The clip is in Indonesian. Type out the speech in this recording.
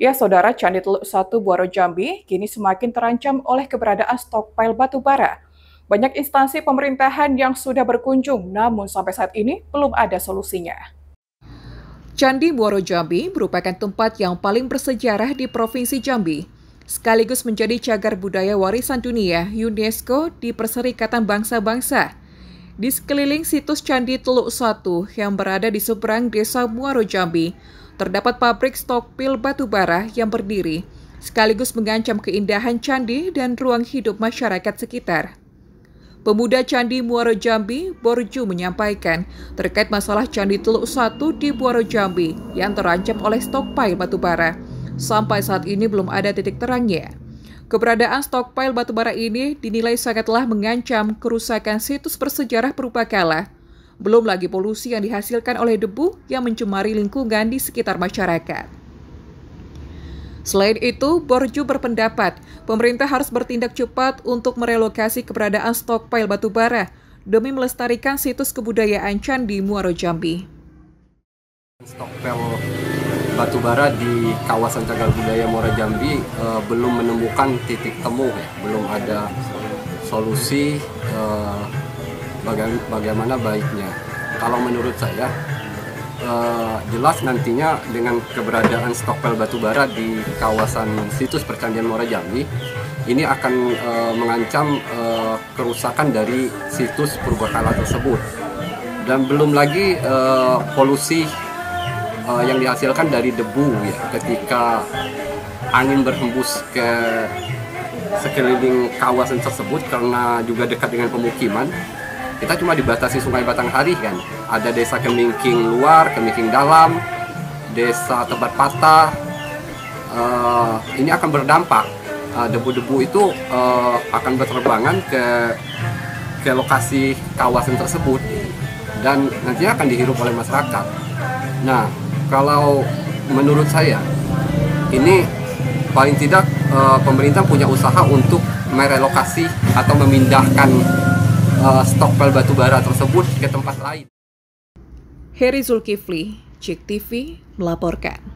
Ya, Saudara, Candi Teluk Satu Buaro Jambi kini semakin terancam oleh keberadaan stokpil batu bara. Banyak instansi pemerintahan yang sudah berkunjung, namun sampai saat ini belum ada solusinya. Candi Buaro Jambi merupakan tempat yang paling bersejarah di Provinsi Jambi, sekaligus menjadi cagar budaya warisan dunia UNESCO di Perserikatan Bangsa-Bangsa. Di sekeliling situs Candi Teluk Satu yang berada di seberang Desa Buaro Jambi, terdapat pabrik stokpil batu bara yang berdiri, sekaligus mengancam keindahan candi dan ruang hidup masyarakat sekitar. Pemuda Candi Muaro Jambi, Borju, menyampaikan terkait masalah Candi Teluk Satu di Buaro Jambi yang terancam oleh stokpil batu bara. Sampai saat ini belum ada titik terangnya. Keberadaan stokpil batu bara ini dinilai sangatlah mengancam kerusakan situs bersejarah purbakala. Belum lagi polusi yang dihasilkan oleh debu yang mencemari lingkungan di sekitar masyarakat. Selain itu, Borju berpendapat pemerintah harus bertindak cepat untuk merelokasi keberadaan stokpil batu bara demi melestarikan situs kebudayaan Candi Muaro Jambi. Stokpil batu bara di kawasan cagar budaya Muaro Jambi belum menemukan titik temu, belum ada solusi bagaimana baiknya. Kalau menurut saya, jelas nantinya dengan keberadaan stokpil batu bara di kawasan situs percandian Muaro Jambi, ini akan mengancam kerusakan dari situs purbakala tersebut. Dan belum lagi polusi yang dihasilkan dari debu ya, ketika angin berhembus ke sekeliling kawasan tersebut karena juga dekat dengan pemukiman. Kita cuma dibatasi Sungai Batanghari kan, ada desa Kemingking luar, Kemingking dalam, desa Tebat Patah. Ini akan berdampak, debu-debu itu akan berterbangan ke lokasi kawasan tersebut dan nantinya akan dihirup oleh masyarakat. Nah, kalau menurut saya ini paling tidak pemerintah punya usaha untuk merelokasi atau memindahkan stokpil batu bara tersebut ke tempat lain. Heri Zulkifli, JEK TV melaporkan.